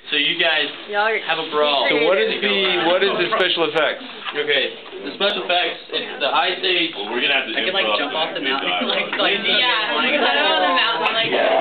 So you guys have a brawl. So what is the special effects? Okay, the special effects, it's the high stage. Well, we're gonna have to I could like jump off the mountain, like yeah, on the mountain, like.